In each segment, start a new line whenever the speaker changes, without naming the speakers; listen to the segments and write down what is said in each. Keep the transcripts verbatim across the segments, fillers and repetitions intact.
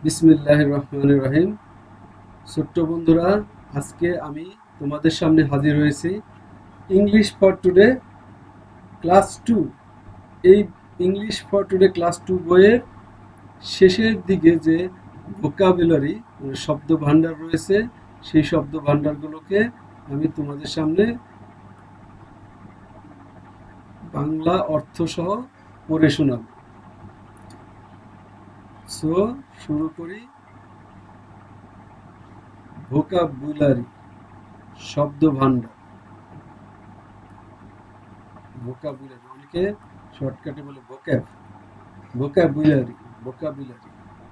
বিসমিল্লাহির রহমানির রহিম। ছোট্ট বন্ধুরা, আজকে আমি তোমাদের সামনে হাজির হয়েছি English for today class two. এই English for today class two বইয়ের শেষের দিকে যে ভোকাবুলারি মানে শব্দ ভাণ্ডার রয়েছে, সেই শব্দ ভাণ্ডারগুলোকে আমি তোমাদের সামনে বাংলা অর্থ সহ পড়ে শোনাব। সো শুরু করি। ভোকাবুলারি শব্দ ভাণ্ডার। ভোকাবুলারি অনেকে শর্টকাটে বলে ভোক্যাব। ভোকাবুলারি ভোকাবুলারি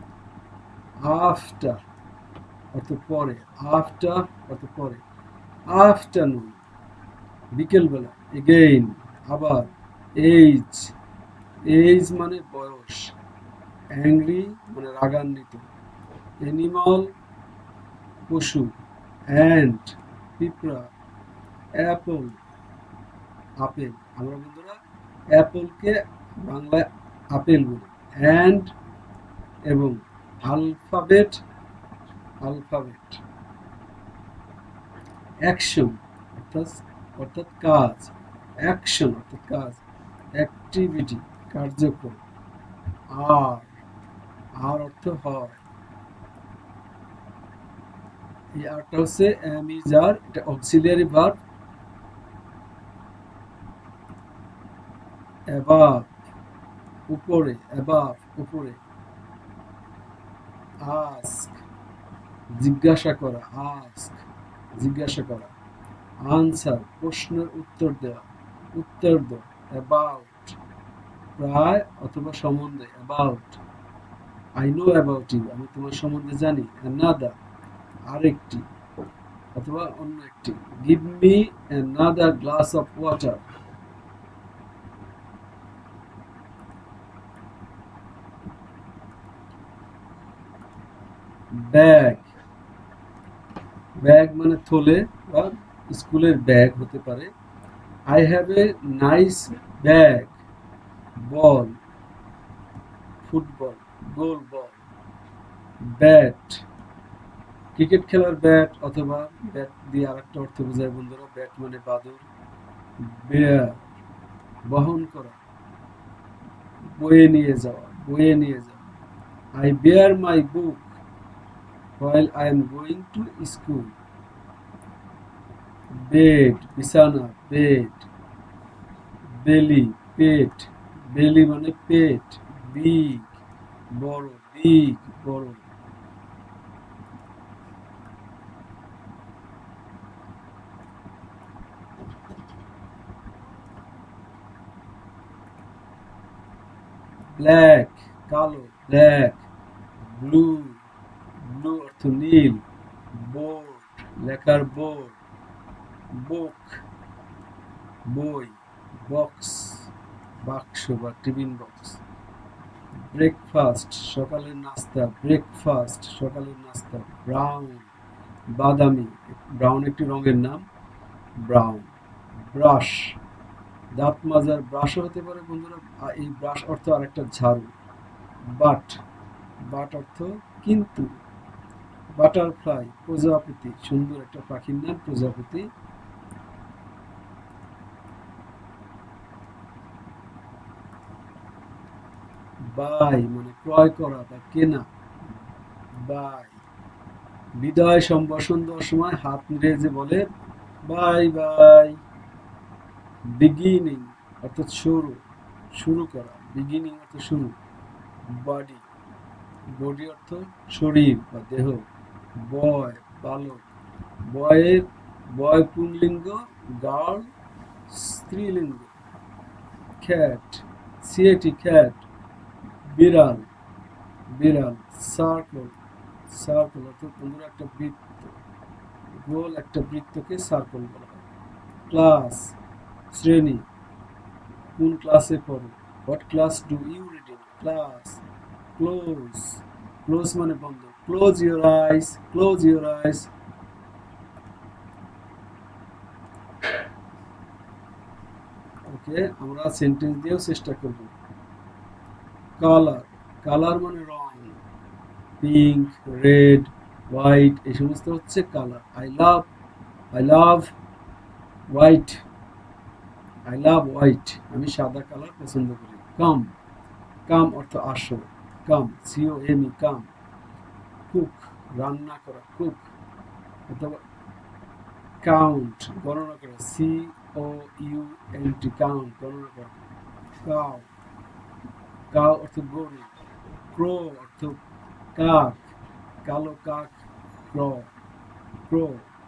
আফটার অর্থ পরে, আফটার অর্থ পরে, আফটারনুন বিকেলবেলা, এগেইন আবার, এইজ এইজ মানে বয়স, অ্যাংরি মানে রাগান্বিত, অ্যানিমাল পশু, অ্যান্ড পিঁপড়া, অ্যাপল আপেল। আমরা বন্ধুরা অ্যাপলকে বাংলায় আপেল বলি। অ্যান্ড এবং আলফাবেট আলফাবেট অ্যাকশন অর্থাৎ অর্থাৎ কাজ, অ্যাকশন অর্থাৎ কাজ, অ্যাক্টিভিটি কার্যক্রম, আর আর অর্থ হয়। এই আরটা হচ্ছে এম ইজ আর, এটা অক্সিলিয়ারি ভার্ব। অ্যাবাভ উপরে, অ্যাবাভ উপরে, আস্ক জিজ্ঞাসা করা, আস্ক জিজ্ঞাসা করা, আনসার প্রশ্নের উত্তর দেওয়া, উত্তর দেওয়া, অ্যাবাউট প্রায় অথবা সম্বন্ধে, about I know about you আমি তোমার সম্বন্ধে জানি, অ্যানাদার আরেকটি অথবা অন্য একটি, give me another glass of water. Bag bag মানে থলে বা স্কুলের ব্যাগ হতে পারে। I have a nice bag. Ball football, গোল বল। ব্যাট ক্রিকেট খেলার ব্যাট অথবা ব্যাট দিয়ে আরেকটা অর্থ বোঝায় বন্ধুরা, ব্যাট মানে বাদুড়। বেয়ার বহন করা, বয়ে নিয়ে যাওয়া, বয়ে নিয়ে যাওয়া। I bear my book while I am going to school. Bed বিছানা, বেড। বেলি পেট, বেলি মানে পেট। বিগ বড়, বিগ বড়। ব্ল্যাক কালো, ব্ল্যাক। ব্লু ব্লু অর্থ নীল। বোর্ড লেখার বোর্ড। বুক বই। বক্স বাক্স বা টিফিন বক্স। ব্রেকফাস্ট সকালের নাস্তা, ব্রেকফাস্ট সকালের নাস্তা। ব্রাউন বাদামি, ব্রাউন একটি রঙের নাম, ব্রাউন। ব্রাশ দাঁত মাজার ব্রাশও হতে পারে বন্ধুরা। এই ব্রাশ অর্থ আরেকটা ঝাড়ু। বাট বাট অর্থ কিন্তু। বাটারফ্লাই প্রজাপতি, সুন্দর একটা পাখির নাম প্রজাপতি। বাই মানে ক্রয় করা বা কেনা, বাই। বিদায় সম্ভাষণ দেওয়ার সময় হাত নেড়ে যে বলে বাই বাই। বিগিনিং অর্থাৎ শুরু, শুরু করা, বিগিনিং অর্থ শুরু। বডি বডি অর্থ শরীর বা দেহ। বয় বালক, বয়ের বয় পুংলিঙ্গ, গার্ল স্ত্রীলিঙ্গ। খ্যাট সিএটি খ্যাট বিড়াল, বিড়াল। সার্কল সার্কল অর্থাৎ বন্ধুরা একটা বৃত্ত, গোল একটা বৃত্তকে সার্কল বলা হয়। ক্লাস শ্রেণী, কোন ক্লাসে পড়ো, what class do you read in, class. Close close মানে বন্ধ, close your eyes, close your eyes. Okay, আমরা সেন্টেন্স দিয়েও চেষ্টা করব। কালার কালার মানে রং, পিঙ্ক, রেড, হোয়াইট, এই সমস্ত হচ্ছে colour. I love I love white I love white আমি সাদা কালার পছন্দ করি। কাম কাম অর্থ আসো, কাম সিও এম ই কাম। কুক রান্না করা, কুক। অথবা কাউন্ট গণনা করা, C O U N T count গণনা করা। কাউ কাউ অর্থ গরু। ক্রো অর্থ কাক, কালো কাক, ক্র ক্রো।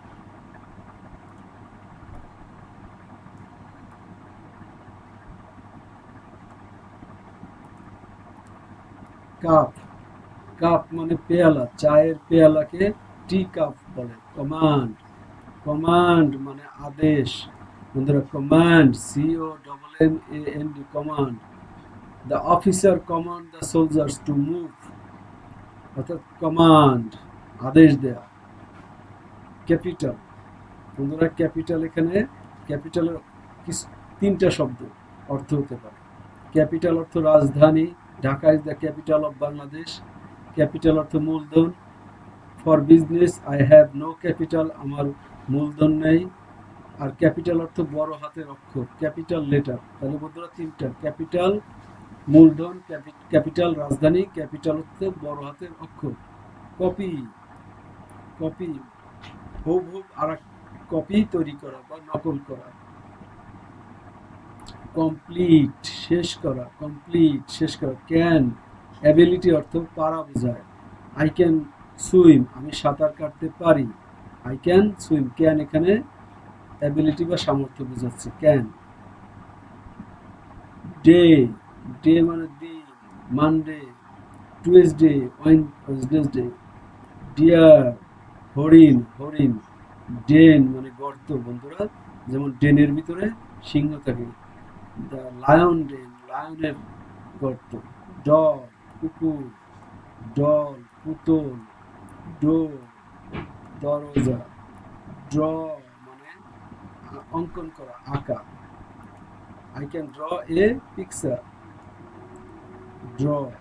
কাপ কাপ মানে পেয়ালা, চায়ের পেয়ালাকে টি কাপ বলে। কমান্ড কমান্ড মানে আদেশ বন্ধুরা। Command C O double M A N D command. The officer command the soldiers to move, অর্থাৎ কমান্ড আদেশ দেয়া। ক্যাপিটাল বন্ধুরা, ক্যাপিটাল এখানে ক্যাপিটালের কিছু তিনটা শব্দ অর্থ হতে পারে। ক্যাপিটাল অর্থ রাজধানী, Dhaka is the capital of Bangladesh. Capital অর্থ মূলধন। For business I have no capital, আমার মূলধন নেই। আর ক্যাপিটাল অর্থ বড় হাতের অক্ষর, ক্যাপিটাল লেটার। তাহলে বন্ধুরা তিনটা, ক্যাপিটাল মূলধন, ক্যাপিটাল রাজধানী, ক্যাপিটাল হচ্ছে বড় হাতের অক্ষর। কপি কপি হুবহুব আর কপি তৈরি করা বা নকল করা। কমপ্লিট শেষ করা, কমপ্লিট শেষ করা। ক্যান অ্যাবিলিটি অর্থ পারা বোঝায়। আই ক্যান সুইম আমি সাঁতার কাটতে পারি। আই ক্যান সুইম, ক্যান এখানে অ্যাবিলিটি বা সামর্থ্য বোঝাচ্ছে। ক্যান। ডে ডে মানে দিন, মানডে, টুয়েসডে, ওয়েডনেসডে। ডিয়ার হরিণ হরিণ। ডেন মানে গর্ত বন্ধুরা, যেমন ডেনের ভিতরে সিংহ থাকে। দ্য লায়ন ডেন লায়নের গর্ত। ডগ কুকুর, ডল পুতুল, ডোর দরজা। ড্র মানে অঙ্কন করা, আঁকা। I can draw a picture. Draw.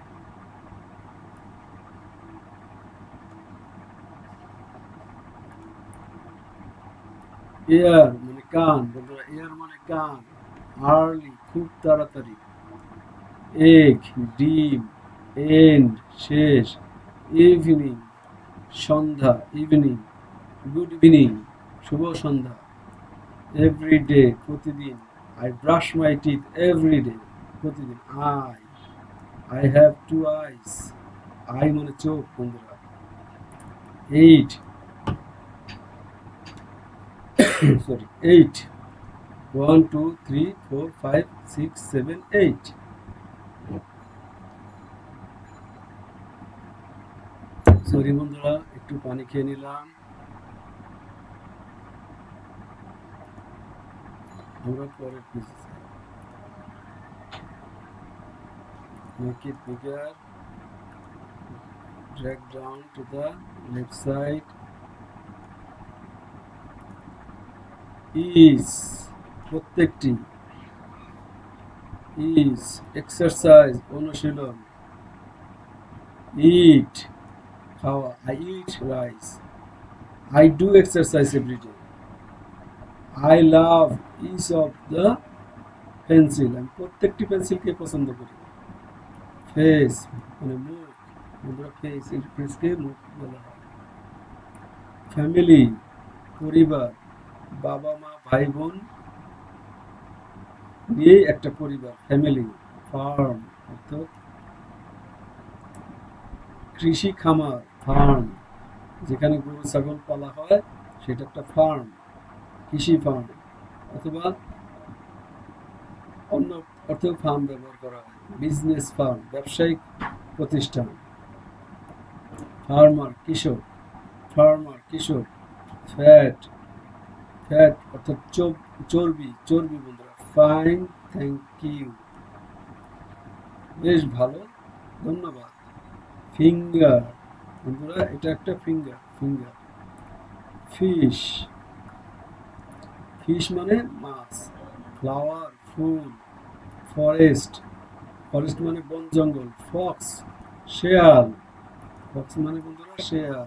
Ear মানে কান বন্ধুরা, ear মানে কান। Early খুব তাড়াতাড়ি। Egg ডিম। End শেষ। Evening সন্ধ্যা, ইভিনিং। Good evening শুভ সন্ধ্যা। Every day প্রতিদিন। I brush my teeth every day প্রতিদিন। I I have two eyes. Eye মানে চোখ বন্ধুরা। Eight sorry eight one two three four five six seven eight. Sorry বন্ধুরা, একটু পানি খেয়ে নিলাম। আমরা পরের পেজে make it bigger, drag down to the left side. Is প্রত্যেকটি। Is exercise অনুশীলন। Eat খাওয়া, I eat rice. I do exercise every day. I love each of the pencil, আমি প্রত্যেকটি পেন্সিলকে পছন্দ করি। ফেস মানে মুখ বন্ধুরা, ফেস এই ফেসকে মুখ বলা হয়। ফ্যামিলি পরিবার, বাবা মা ভাই বোন নিয়ে একটা পরিবার, ফ্যামিলি। ফার্ম অর্থাৎ কৃষি খামার, ফার্ম যেখানে গরু ছাগল পালা হয় সেটা একটা ফার্ম, কৃষি ফার্ম। অথবা অন্য অর্থেও ফার্ম ব্যবহার করা হয়। বিজনেস ফার্ম ব্যবসায়িক প্রতিষ্ঠান। ফার্মার কৃষক, ফার্মার কৃষক। ফ্যাট ফ্যাট অর্থাৎ চর্বি, চর্বি বন্ধুরা। ফাইন থ্যাংক ইউ বেশ ভালো ধন্যবাদ। ফিঙ্গার বন্ধুরা, এটা একটা ফিঙ্গার, ফিঙ্গার। ফিশ ফিশ মানে মাছ। ফ্লাওয়ার ফুল। ফরেস্ট ফরেস্ট মানে বন জঙ্গল। ফক্স শেয়াল। ফক্স মানে বন্ধুরা শেয়াল।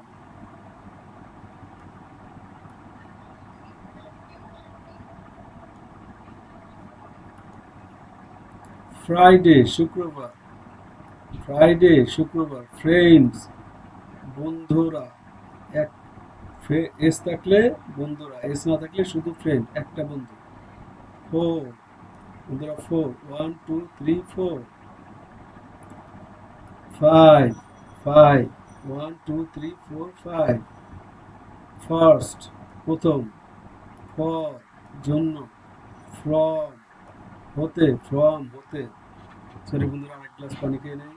ফ্রাইডে শুক্রবার, ফ্রাইডে শুক্রবার। ফ্রেন্ডস বন্ধুরা, এক এস থাকলে বন্ধুরা, এস না থাকলে শুধু ফ্রেন্ড, একটা বন্ধু। ফোর বন্ধুরা, four, one two three four. Five, five, one two three four five. First প্রথম, ফর জন্য, ফ্রম হতে, ফ্রম হতে। সরি বন্ধুরা, আরেক গ্লাস পানি খেয়ে নেই।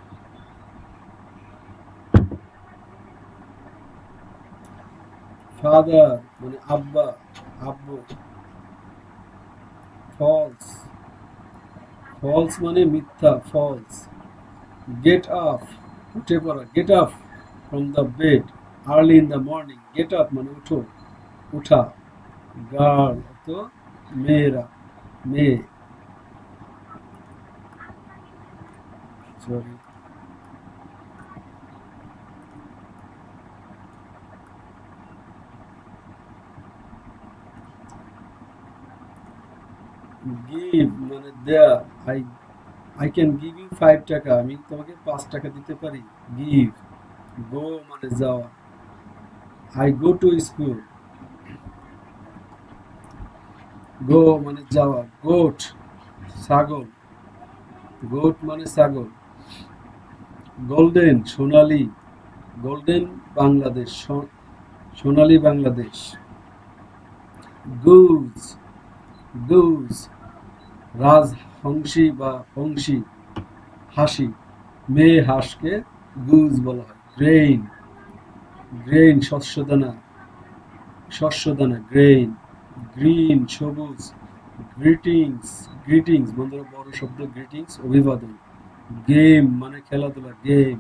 ফাদার মানে আব্বা, আব্বু। ফলস, ফলস মানে মিথ্যা, ফলস। গেট আপ উঠে পড়া, get up from the bed early in the morning. Get up মানে উঠো, উঠা। গার্ল তো মেয়েরা, মেয়ে। সরি, গিভ মানে দেয়া। I I can give you five taka, আমি তোমাকে পাঁচ টাকা দিতে পারি। গিভ। গো মানে যাওয়া। I go to school, go মানে যাওয়া। গোট ছাগল, গোট মানে ছাগল। গোল্ডেন সোনালী, গোল্ডেন বাংলাদেশ, সোনালী বাংলাদেশ। গুজ, গুজ রাজহংসী বা হংসী, হাসি। মেয়ে হাঁসকে গুজ বলা হয়। গ্রেইন, গ্রেইন শস্যদানা, শস্যদানা গ্রেইন। গ্রিন সবুজ। গ্রিটিংস, গ্রিটিংস বন্ধুরা বড় শব্দ, গ্রিটিংস অভিবাদন। গেম মানে খেলাধুলা, গেম।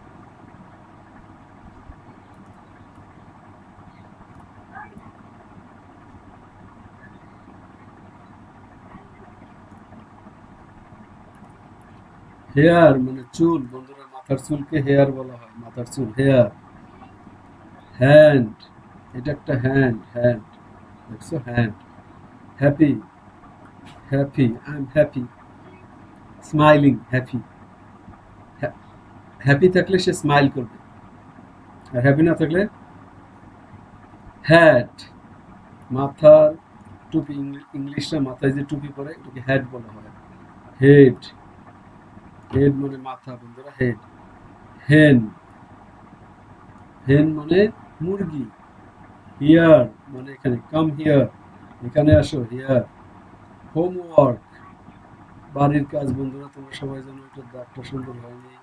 হেয়ার মানে চুল বন্ধুরা, মাথার চুলকে হেয়ার বলা হয়, মাথার চুল হেয়ার। হ্যান্ড, এটা একটা হ্যান্ড, হ্যান্ড দেখছো, hand. Happy, happy, I am happy. Smiling, happy. Happy থাকলে সে স্মাইল করবে, আর হ্যাপি না থাকলে। হ্যাট মাথার টুপি, ইংলিশরা মাথায় যে টুপি পরে এটাকে হ্যাট বলা হয়। হেড, হেড মানে মাথা বন্ধুরা, হেড। হেন, হেন মানে মুরগি। হিয়ার মানে এখানে, কাম হিয়ার এখানে আসো, হিয়ার। হোমওয়ার্ক বাড়ির কাজ বন্ধুরা, তোমরা সবাই জানো এটা দাগটা সুন্দর হয়নি।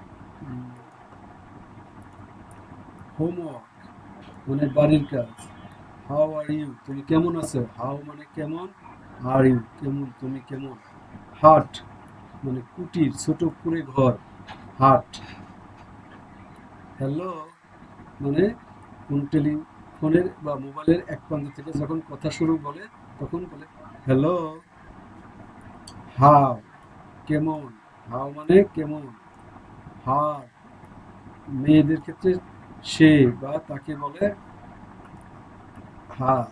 হোমওয়ার্ক মানে বাড়ির কাজ। হাউ আর ইউ তুমি কেমন আছো, হাউ মানে কেমন, আর ইউ কেমন তুমি কেমন। হাট মানে কুটির, ছোট করে ঘর, হাট। হ্যালো মানে কোন টেলিফোনের বা মোবাইলের এক প্রান্ত থেকে যখন কথা শুরু বলে তখন বলে হ্যালো। হাউ কেমন, হাউ মানে কেমন। হার মেয়েদের ক্ষেত্রে সে বা তাকে বলে হার।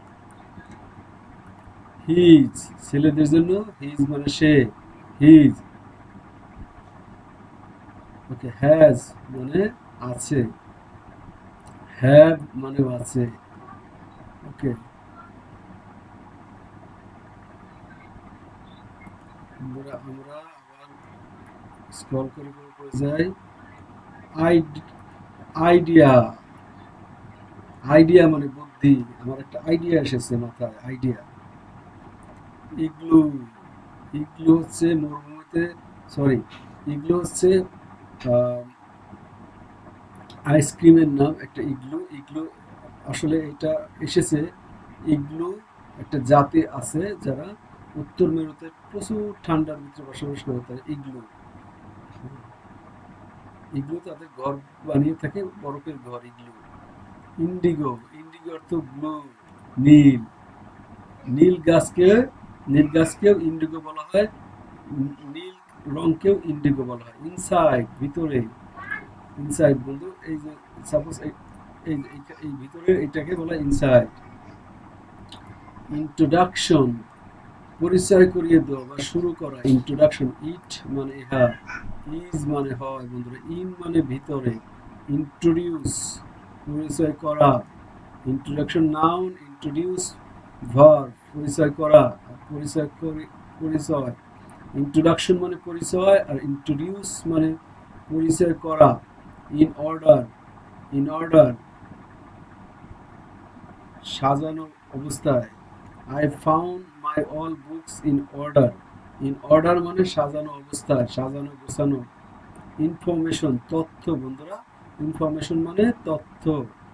হিজ ছেলেদের জন্য, হিজ মানে সে, হিজ। ওকে, হ্যাজ মানে আছে, হ্যাভ মানে আছে। ওকে, আমরা আমরা আবার স্ক্রল করে করে করে যাই। আইডিয়া, আইডিয়া মানে বুদ্ধি। আমার একটা আইডিয়া এসেছে মাথায়, আইডিয়া। ইগলু, ইগলু হচ্ছে মরুভূমিতে, সরি, ইগলু হচ্ছে আইসক্রিমের নাম একটা, ইগলু। ইগলু আসলে এটা এসেছে, ইগলু একটা জাতি আছে যারা উত্তর মেরুতে প্রচুর ঠান্ডার ভিতরে বসবাস করে, তারা ইগলু। ইগলু তাদের ঘর বানিয়ে থাকে, বরফের ঘর, ইগলু। ইন্ডিগো, ইন্ডিগো অর্থ ব্লু, নীল। নীল গাছকে, নীল গাছকেও ইন্ডিগো বলা হয়, নীল রংকেও ইন্ডিগো বলা হয়। ইনসাইড ভিতরে, ইনসাইড বন্ধু, এই যে সাপোজ এই এই এই ভিতরে এটাকে বলা ইনসাইড। ইন্ট্রোডাকশন, পরিচয় করিয়ে দেওয়া বা শুরু করা, ইন্ট্রোডাকশন। ইট মানে ইহা, ইজ মানে হয় বন্ধুরা, ইন মানে ভিতরে, ইন্ট্রোডিউস পরিচয় করা, ইন্ট্রোডাকশন নাউন, ইন্ট্রোডিউস ভার্ব পরিচয় করা, পরিচয় করি পরিচয়। ইন্ট্রোডাকশন মানে পরিচয় আর ইন্ট্রোডিউস মানে পরিচয় করা। ইন অর্ডার, ইন অর্ডার সাজানো অবস্থায়। I found my all books in order, in order মানে সাজানো অবস্থায়, সাজানো গোছানো। ইনফরমেশন তথ্য বন্ধুরা, ইনফরমেশন মানে তথ্য।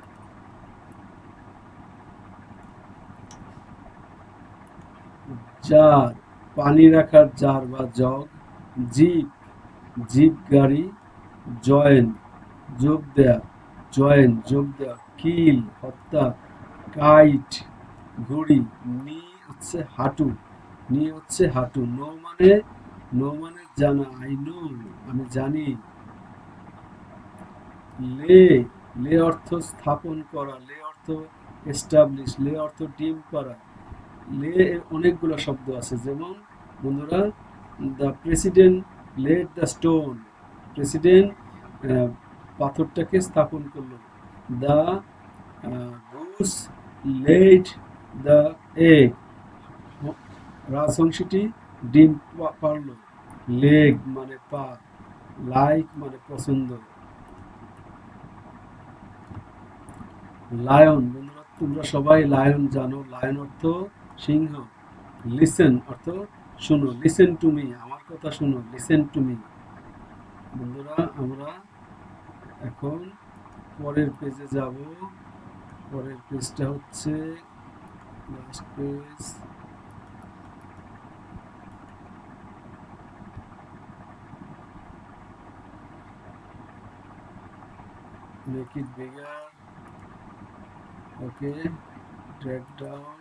জার পানি রাখার জার বা জগ। জিপ জিপ গাড়ি। জয়েন যোগ দেয়া, জয়েন যোগ দেয়া। কিল হত্যা। কাইট ঘুড়ি। নি হচ্ছে হাঁটু, নি হচ্ছে হাঁটু। নো মানে নো মানে জানা, আই নো আমি জানি। লে লে অর্থ স্থাপন করা, লে অর্থ এস্টাবলিশ, লে অর্থ ডিম করা। লে এর অনেকগুলো শব্দ আছে, যেমন বন্ধুরা the president laid the stone, president পাথরটাকে স্থাপন করলো। The goose laid the egg, রাজহংসীটি ডিম পারলো। লেগ মানে পা, লাইক মানে পছন্দ। লায়ন বন্ধুরা, তোমরা সবাই লায়ন জানো, লায়ন অর্থ সিংহ। লিসেন অর্থ শুনো, লিসেন টু মি আমার কথা শুনো, লিসেন টু মি। বন্ধুরা আমরা এখন পরের পেজে যাব। পরের পেজটা হচ্ছে last page. Make it bigger, okay, drag down,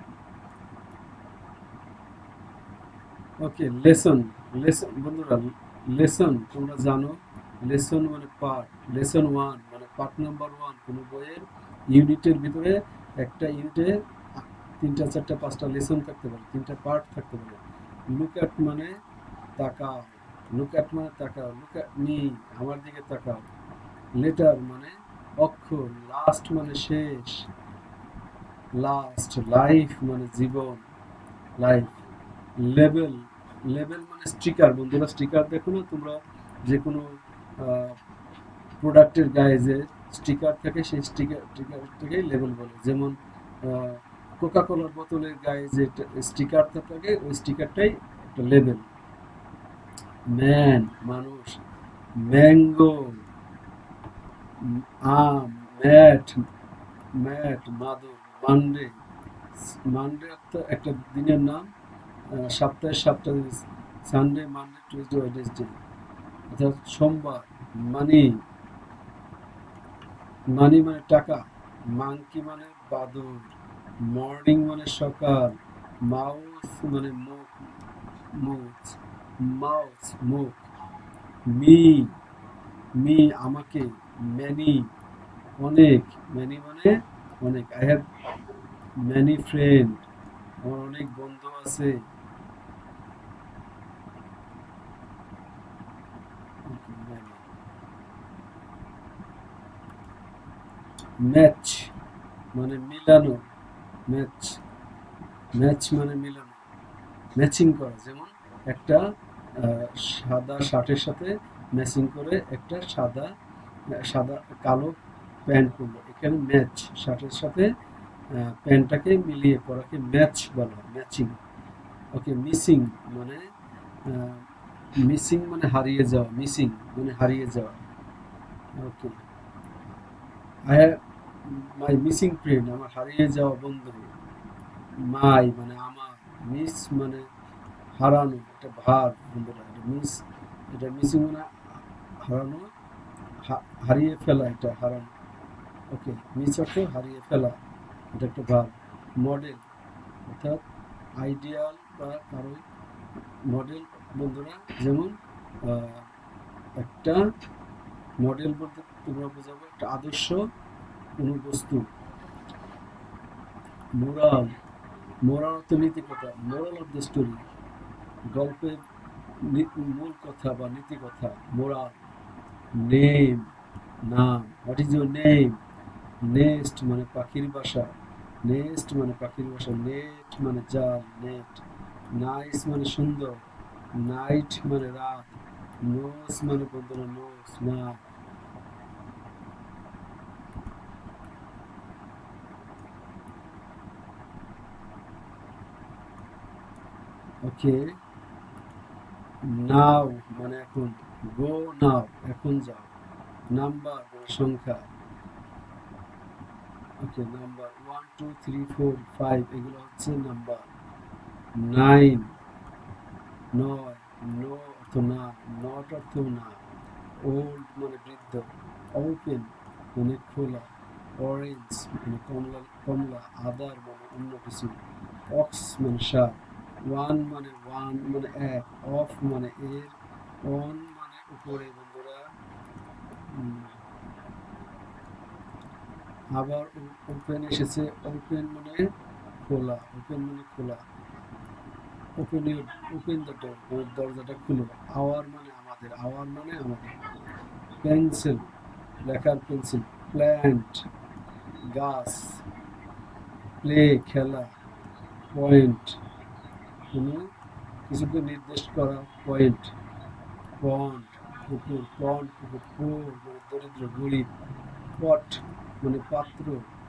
okay. Lesson, lesson বন্ধুরা, লেসন তোমরা জানো, লেসন মানে পার্ট। লেসন ওয়ান মানে পার্ট নাম্বার ওয়ান। কোনো বইয়ের ইউনিটের ভিতরে একটা ইউনিটে তিনটা চারটা পাঁচটা লেসন থাকতে পারে, তিনটা পার্ট থাকতে পারে। লুক অ্যাট মানে তাকাও, লুক অ্যাট মানে তাকাও, লুক অ্যাট মি আমার দিকে তাকাও। লেটার মানে অক্ষর, লাস্ট মানে শেষ, লাস্ট। লাইফ মানে জীবন, লাইফ। লেবেল, লেবেল মানে স্টিকার বন্ধুরা, স্টিকার দেখো না তোমরা, যে কোনো প্রোডাক্টের গায়ে যে স্টিকার থাকে সেই স্টিকার স্টিকারটাকেই লেবেল বলে। যেমন কোকা কোলার বোতলের গায়ে যে স্টিকারটা থাকে ওই স্টিকারটাই একটা লেবেল। ম্যান মানুষ। ম্যাঙ্গো আম। ম্যাট ম্যাট মাদুর। মানডে, মানডে একটা দিনের নাম, সপ্তাহের সাতটা দিন, সানডে মানডে টিউসডে ওয়েডনেসডে। অর্থাৎ সোমবার। মানি, মানি মানে টাকা। মাংকি মানে বাদুর। মর্নিং মানে সকাল। মাউথ মানে মুখ, মুখ, মাউথ মুখ। মি, মি আমাকে। ম্যানি অনেক, ম্যানি মানে অনেক। আই হ্যাভ ম্যানি ফ্রেন্ড আমার অনেক বন্ধু আছে। ম্যাচ মানে মিলানো, ম্যাচ, ম্যাচ মানে মিলানো, ম্যাচিং করা। যেমন একটা সাদা শার্টের সাথে ম্যাচিং করে একটা সাদা সাদা কালো প্যান্ট পরলো, এখানে ম্যাচ, শার্টের সাথে প্যান্টটাকে মিলিয়ে পরাকে ম্যাচ বলা হয়, ম্যাচিং। ওকে। মিসিং মানে মিসিং মানে হারিয়ে যাওয়া, মিসিং মানে হারিয়ে যাওয়া। Okay. I have my missing friend আমার হারিয়ে যাওয়া বন্ধু। মাই মানে আমার। মিস মানে হারানো, এটা ভার বন্ধুরা, এটা মিস, এটা মিসিং মানে হারানো, হারিয়ে ফেলা, এটা হারানো। ওকে। মিস অর্থ হারিয়ে ফেলা, এটা একটা ভার। মডেল অর্থাৎ আইডিয়াল বা কারো মডেল বন্ধুরা, যেমন একটা মডেল বলতে তোমরা বোঝাবো একটা আদর্শ কোনো বস্তু। মোরাল, মোরাল অর্থ নীতিকথা, মোরাল অফ দ্য স্টোরি, গল্পের মূল কথা বা নীতি কথা, মোরাল। নেম, নাম, what is your name? Nest মানে পাখির বাসা, নেস্ট মানে পাখির বাসা, নেট মানে জাল, নেট। নাইস মানে সুন্দর, নাইট মানে রাত, নোস মানে বন্ধুরা নোস, না। ওকে, নাও মানে এখন, গো নাও এখন যাও, নাম্বার মানে সংখ্যা। Okay, number one two three four five এগুলো হচ্ছে নাম্বার। নাইন নয়, নো অর্থ না, নট অর্থ না। ওল্ড মানে বৃদ্ধ, ওপেন মানে খোলা, অরেঞ্জ মানে কমলা কমলা, আদার মানে অন্য কিছু, অক্স মানে সাপ, ওয়ান মানে ওয়ান মানে এক, অফ মানে এর, অন মানে উপরে বন্ধুরা। উম, আবার ওপেন এসেছে, ওপেন মানে খোলা, ওপেন মানে খোলা, ওপেন ওপেন দ্য ডোর মানে দরজাটা খুলো। আওয়ার মানে আমাদের, আওয়ার মানে আমাদের। পেন্সিল লেখার পেন্সিল, প্ল্যান্ট গাছ, প্লে খেলা, পয়েন্ট কোনো কিছুকে নির্দেশ করা, পয়েন্ট। পন্ড পুকুর, পন্ড পুকুর, পোর মানে দরিদ্র গরিব, পট মানে পাত্র,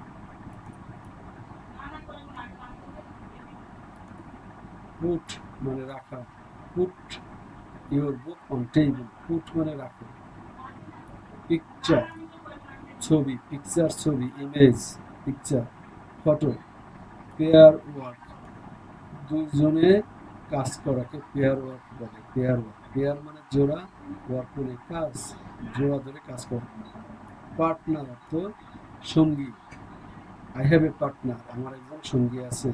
পুট মানে রাখা, put your book on table, put মানে রাখো। পিকচার ছবি, পিকচার ছবি, image picture, photo. Pair work দুজনে কাজ করাকে পেয়ার ওয়ার্ক বলে, পেয়ার ওয়ার্ক, পেয়ার মানে জোড়া, ওয়ার্ক মানে কাজ, জোড়া ধরে কাজ করা। পার্টনার অর্থ সঙ্গী, আই হ্যাভ এ পার্টনার আমার একজন সঙ্গী আছে।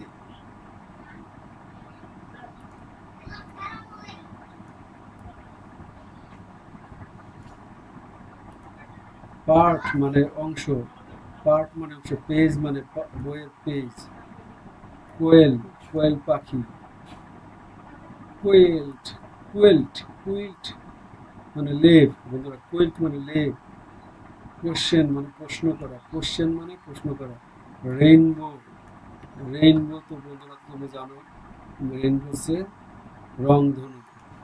পার্ট মানে অংশ, পার্ট মানে অংশ, পেজ মানে বইয়ের পেজ। কোয়েল, কোয়েল পাখি, কোয়েল্ট, কুয়েল্ট, কুইল্ট মানে লেপ বন্ধুরা, কুইল্ট মানে লেপ। কোশ্চেন মানে প্রশ্ন করা, কোশ্চেন মানে প্রশ্ন করা। রেইনবো, রেইনবো তো বন্ধুরা তুমি জানো, রেইনবো হচ্ছে রংধনু,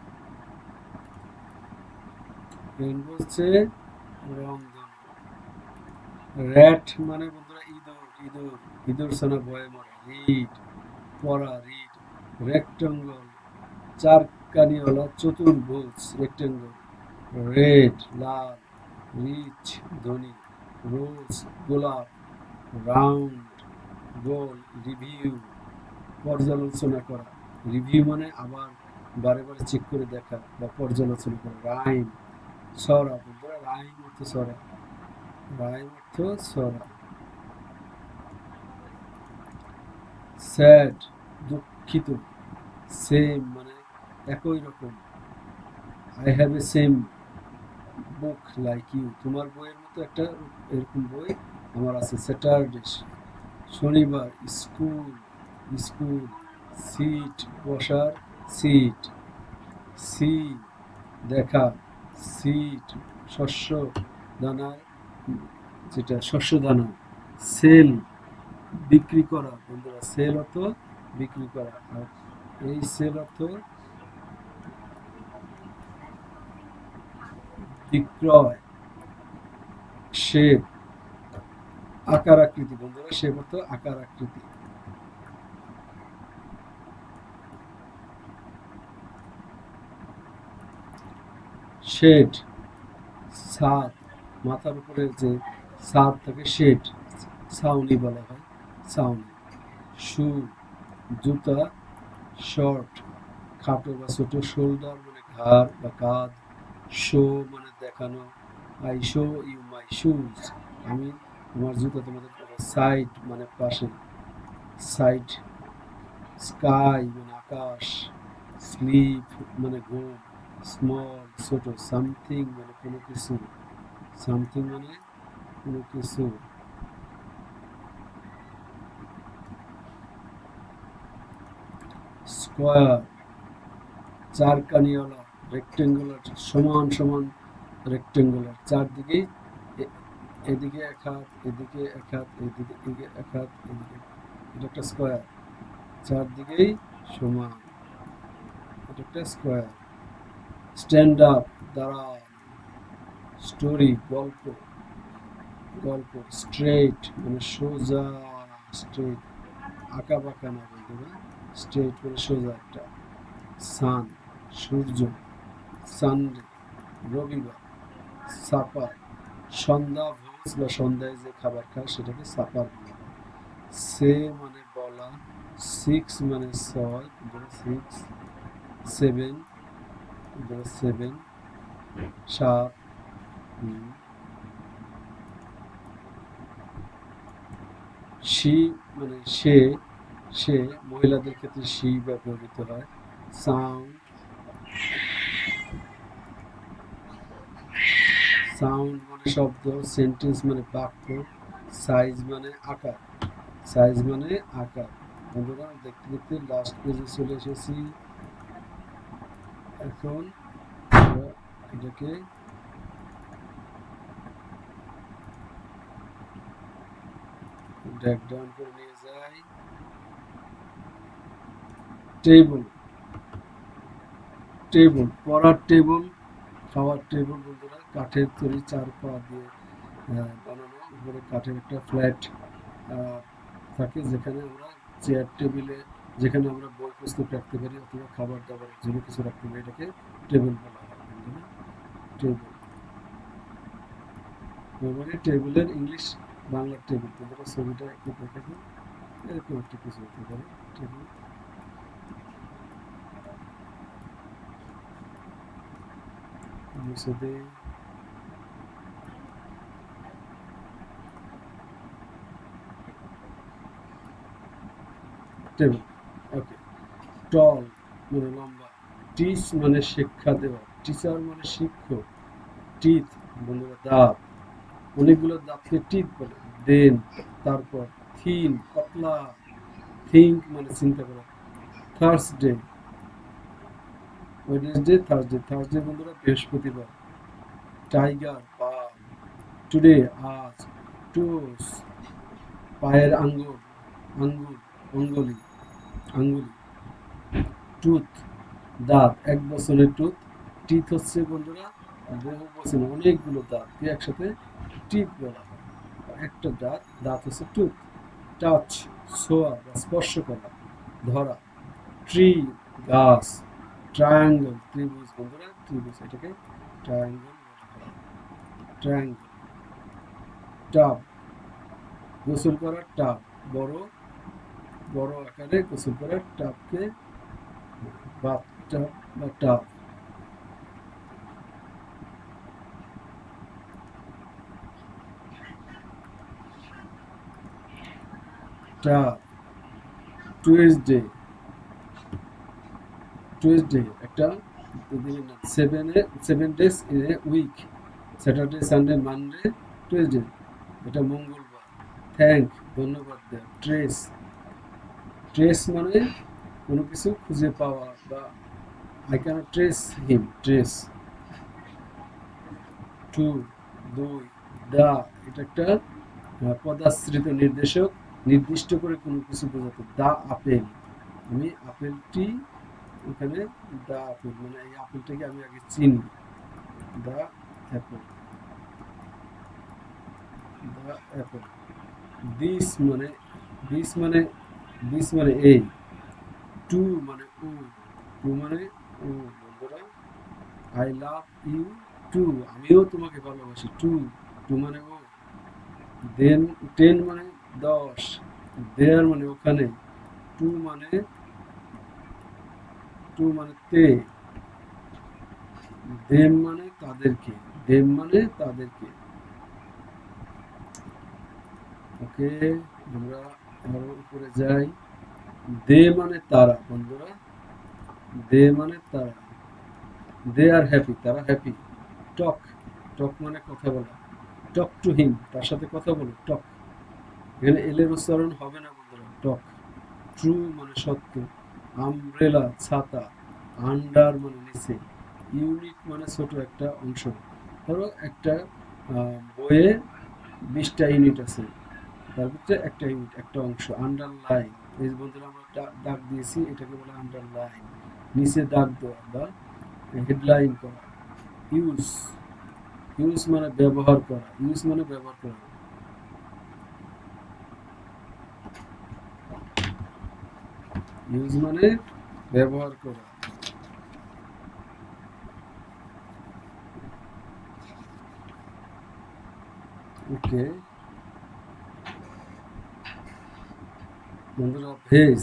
রেইনবো হচ্ছে রংধনু। র্যাট মানে বন্ধুরা ইঁদুর, ইঁদুর, ইঁদুর ছানা ভয়ে মরে। রিড পড়া, রিড। রেক্টাঙ্গল চার কানিওয়ালা চতুর্ভুজ, রেক্টাঙ্গল। রেড লাল, রিচ ধনী, রোজ গোলাপ, রাউন্ড গোল। রিভিউ পর্যালোচনা করা, রিভিউ মানে আবার বারে বারে চেক করে দেখা বা পর্যালোচনা করা। রাইম ছড়া বন্ধুরা, রাইম অর্থ ছড়া, রাইম অর্থ ছড়া। স্যাড দুঃখিত, সেম মানে একই রকম, I have a same book like you তোমার বইয়ের মতো একটা এরকম বই আমার আছে। স্যাটারডে শনিবার, স্কুল স্কুল, সিট বসার, সিট। সি দেখা, সিট শস্য দানা, যেটা শস্য দানা। সেল বিক্রি করা বন্ধুরা, সেল অর্থ বিক্রি করা, আর এই সেল অর্থ বিক্রয়। শেপ আকার আকৃতি বন্ধুরা, শেপ অর্থ আকার আকৃতি। শেড ছাদ, মাথার উপরে যে ছাদ থাকে শেড, ছাউনি বলা হয়, ছাউনি। শু জুতা, শর্ট খাটো বা ছোট, শোল্ডার মানে ঘাড় বা কাঁধ, শো মানে দেখানো, I show you my shoes আমি আমার জুতা তোমাদের দেখাবো। সাইড মানে পাশে, সাইড। স্কাই মানে আকাশ, স্লিপ মানে ঘুম, স্মল ছোট, সামথিং মানে কোনো কিছু, সামথিং মানে কোনো কিছু। স্কোয়ার চারকানিওয়ালা, রেক্টেঙ্গুলার, সমান সমান রেক্টেঙ্গুলার, চারদিকেই এদিকে এক হাত, এদিকে এক হাত, এদিকে এদিকে এক হাত, এদিকে, এটা একটা স্কোয়ার, চারদিকেই সমান, এটা একটা স্কোয়ার। স্ট্যান্ড আপ দাঁড়ান, স্টোরি গল্প, গল্প। স্ট্রেট মানে সোজা, স্ট্রেট আঁকা বাঁকা না বন্ধুরা, স্ট্রেট মানে সোজা একটা। সান সূর্য, সানডে রবিবার। সাপার সন্ধ্যা ভোজ বা সন্ধ্যায় যে খাবার খায় সেটাকে সাপার বলা হয়। সে মানে বলা, সিক্স মানে ছয়, সিক্স। সেভেন সেভেন, সাত। শি মানে সে, সে মহিলাদের ক্ষেত্রে শি ব্যবহৃত হয়। সাউন্ড, সাউন্ড মানে শব্দ। সেন্টেন্স মানে বাক্য। সাইজ মানে আকার, সাইজ মানে আকার। বন্ধুরা দেখতে দেখতে লাস্ট পেজে চলে এসেছি। এখন আমরা এটাকে ড্র্যাগ ডাউন করে নিয়ে যাই। টেবিল, টেবিল পড়ার টেবিল, খাওয়ার টেবিল। বন্ধুরা কাঠের তৈরি, চার পা দিয়ে বানানো, উপরে কাঠের একটা ফ্ল্যাট থাকে যেখানে আমরা চেয়ার টেবিলে, যেখানে আমরা বই পুস্তক রাখতে পারি অথবা খাবার দাবার যে কিছু রাখতে পারি, এটাকে টেবিল বলা হয়। বন্ধুরা টেবিল মানে টেবিলের ইংলিশ বাংলা টেবিল। বন্ধুরা ছবিটা একটু দেখে দিন, এরকম একটা কিছু হতে পারে টেবিল। মুছে দিই। টেবিল, ওকে। টল মানে লম্বা। টিচ মানে শিক্ষা দেওয়া, টিচার মানে শিক্ষক। টিথ বন্ধুরা দাঁত, অনেকগুলো দাঁতকে টিথ বলে। দেন তারপর, থিন পাতলা। থিঙ্ক মানে চিন্তা করা। Thursday, Wednesday, Thursday. থার্সডে বন্ধুরা বৃহস্পতিবার। টাইগার বাঘ। টুডে আজ। টোস পায়ের আঙ্গুল, আঙ্গুল অঙ্গুলি, আঙ্গুলি। টুথ দাঁত, এক বছরের টুথ। টিথ হচ্ছে বন্ধুরা বহু বছর, অনেকগুলো দাঁতকে একসাথে টিথ বলা হয়। একটা দাঁত, দাঁত হচ্ছে টুথ। টাচ ছোঁয়া বা স্পর্শ করা, ধরা। ট্রি গাছ। ট্রায়াঙ্গল ত্রিভুজ। বন্ধুরা ত্রিভুজ, এটাকে ট্রায়াঙ্গল বলা হয়। ট্রায়াঙ্গল। টাব গোসল করার টাব, বড় বড় আকারে গোসল করার টাবকে বাথটাব বা টাব। টাব। টুয়েসডে, টুয়েসডে একটা seven seven days in a week. Saturday Sunday Monday Tuesday, এটা মঙ্গলবার। থ্যাংক ধন্যবাদ দেওয়া। ট্রেস, ট্রেস মানে কোনো কিছু খুঁজে পাওয়া বা I can trace him, trace. Two দুই। দা এটা একটা পদাশ্রিত নির্দেশক, নির্দিষ্ট করে কোনো কিছু বোঝাতে। দা আপেল, আমি আপেলটি ওখানে, দা আপেল মানে এই আপেলটাকে আমি আগে চিনি। The apple, the apple. This মানে, দিস মানে, দিস মানে এই। টু মানে ও, টু মানে ও। বন্ধুরা আই লাভ ইউ টু, আমিও তোমাকে ভালোবাসি। টু, টু মানে ও। দেন টেন মানে দশ। দেয়ার মানে ওখানে। টু মানে, টু মানে তে। দেম মানে তাদেরকে, দেম মানে তাদেরকে। ওকে, আমরা আরো উপরে যাই। দে মানে তারা। বন্ধুরা দে মানে তারা, দে আর হ্যাপি, তারা হ্যাপি। টক, টক মানে কথা বলা। টক টু হিম, তার সাথে কথা বলো, টক। এখানে এল এর উচ্চারণ হবে না বন্ধুরা, টক। ট্রু মানে সত্য, আমব্রেলা ছাতা, আন্ডার মানে নিচে, ইউনিট মানে ছোট একটা অংশ। ধরো একটা আহ, বইয়ে বিশটা ইউনিট আছে, তার ভিতরে একটা ইউনিট একটা অংশ, আন্ডারলাইন। এই যে বন্ধুরা আমরা দা- দাগ দিয়েছি, এটাকে বলে আন্ডারলাইন, নিচে দাগ দেওয়া বা হেডলাইন করা। ইউজ, ইউজ মানে ব্যবহার করা, ইউজ মানে ব্যবহার করা। ইউজ মানে ব্যবহার করা। ওকে বন্ধুরা, ভেজ,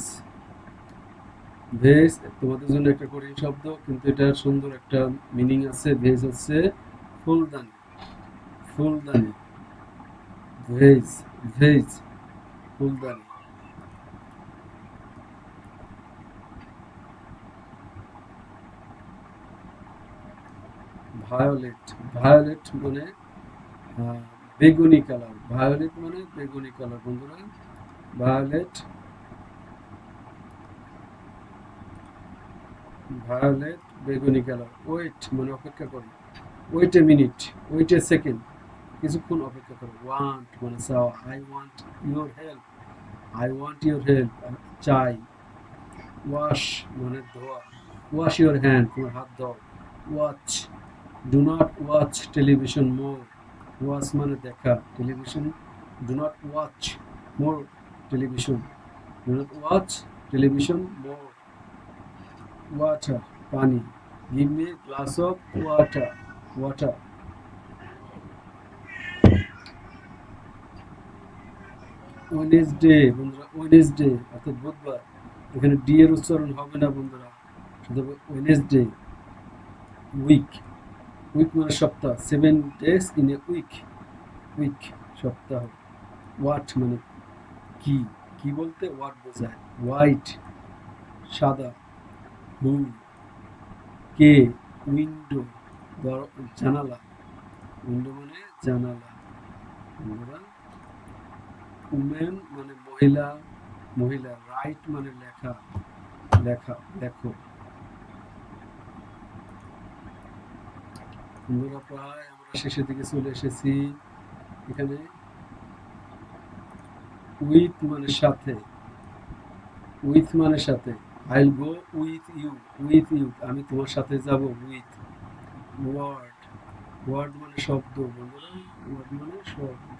ভেজ তোমাদের জন্য একটা কঠিন শব্দ, কিন্তু এটার সুন্দর একটা মিনিং আছে। ভেজ হচ্ছে ফুলদানি, ফুলদানি, ভেজ, ভেজ, ফুলদানি। ভায়োলেট, ভায়োলেট মানে আহ, বেগুনি কালার, ভায়োলেট মানে বেগুনি কালার বন্ধুরা। ভায়োলেট, ভায়োলেট বেগুনি কালার। ওয়েট মানে অপেক্ষা করো, wait a minute, wait a second, কিছুক্ষণ অপেক্ষা করো। ওয়ান্ট মানে চাওয়া, I want your help, I want your help, চাই। ওয়াশ মানে ধোয়া, ওয়াশ ইউর হ্যান্ড তোমার হাত ধোও। Watch, do not watch television more, watch মানে দেখা, television, do not watch more television, do not watch television more. Water পানি, give me glass of water, water. Wednesday বন্ধুরা, ওয়েডনেসডে অর্থাৎ বুধবার, এখানে ডি এর উচ্চারণ হবে না বন্ধুরা, শুধু ওয়েডনেসডে। উইক, উইক মানে সপ্তাহ, seven days in a week, week সপ্তাহ। ওয়াট মানে কি, কি বলতে ওয়াট বোঝায়। হোয়াইট সাদা, হু কে, উইন্ডো জানালা, উইন্ডো মানে জানালা বন্ধুরা। উমেন মানে মহিলা, মহিলা। রাইট মানে লেখা, লেখা, লেখো বন্ধুরা। প্রায় আমরা শেষের দিকে চলে এসেছি। এখানে উইথ মানে সাথে, উইথ মানে সাথে, I'll go with you, with you আমি তোমার সাথে যাব, উইথ। ওয়ার্ড, ওয়ার্ড মানে শব্দ বন্ধুরা, ওয়ার্ড মানে শব্দ,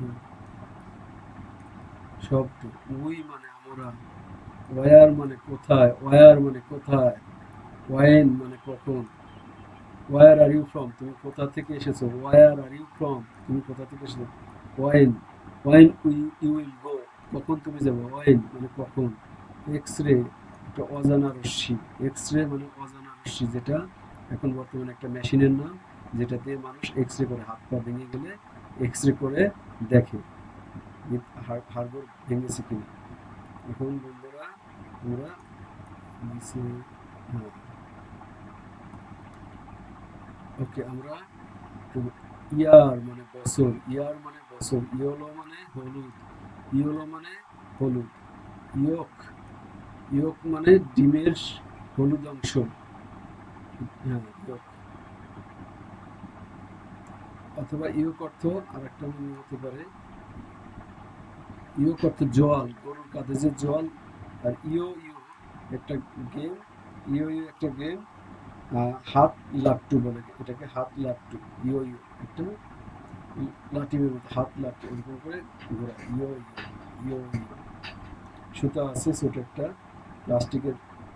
শব্দ। উই মানে আমরা, ওয়ার মানে কোথায়, ওয়ার মানে কোথায়, ওয়েন মানে কখন। ওয়ার আর ইউ ফ্রম তুমি কোথা থেকে এসেছো, ওয়ার আর ইউ ফ্রম তুমি কোথা থেকে এসেছো। When, when you will go কখন তুমি যাবে, ওয়েন মানে কখন। এক্স রে একটা অজানা রশ্মি, এক্স রে মানে অজানা রশ্মি, যেটা এখন বর্তমানে একটা মেশিনের নাম, যেটা দিয়ে মানুষ এক্স রে করে, হাত পা ভেঙে গেলে এক্স রে করে দেখে হাড়গোড় ভেঙেছে কিনা। এখন বন্ধুরা আমরা নিচে, হ্যাঁ ওকে, আমরা ইয়ার মানে বছর, ইয়ার মানে বছর, ইয়োলো মানে হলুদ, ইয়োলো মানে হলুদ। ইয়ক, ইয়ক মানে ডিমের হলুদ অংশ, হ্যাঁ ইয়ক। অথবা ইয়ক অর্থ আর একটা মনে হতে পারে, ইয়ক অর্থ জল, গরুর কাঁধে যে জল। আর ইয়ো ইয়ো একটা গেম, ইয়ো ইয়ো একটা গেম, হাত লাট্টু বলে এটাকে, হাত লাট্টু। ইয়ো ইয়ো একটা লাঠিমের মতো, হাত লাট্টু এরকম করে ঘোরা, ইয়ো ইয়ো, ইয়ো ইয়ো। সুতা আছে ছোট একটা প্লাস্টিকের,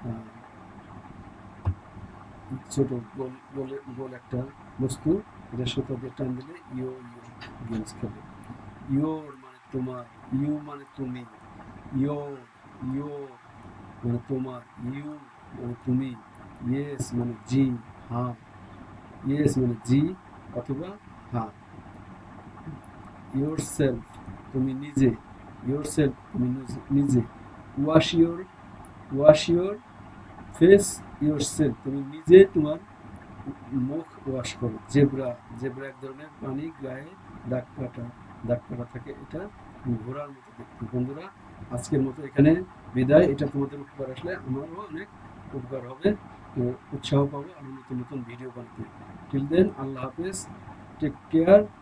ছোট গোল গোলে গোল একটা বস্তু, এটা সুতা দিয়ে টান দিলে ইয়ো ইয়ো গেমস খেলে। ইয়োর মানে তোমার, ইউ মানে তুমি, ইয়ো, ইয়ো মানে তোমার, ইউ মানে তুমি। ইয়েস মানে জি, হ্যাঁ, ইয়েস মানে জি অথবা হ্যাঁ। ইয়োর সেলফ তুমি নিজে, ইয়োর সেলফ তুমি নিজে। Wash your, wash your face yourself তুমি নিজে তোমার মুখ ওয়াশ করো। জেব্রা, জেব্রা এক ধরনের প্রাণী, গায়ে দাগ কাটা দাগ কাটা থাকে, এটা ঘোড়ার মতো দেখতে। বন্ধুরা, আজকের মতো এখানে বিদায়। এটা তোমাদের উপকার আসলে আমারও অনেক উপকার হবে, উৎসাহ পাবো আরো নতুন নতুন ভিডিও বানাতে। টিল দেন, আল্লাহ হাফেজ, টেক কেয়ার।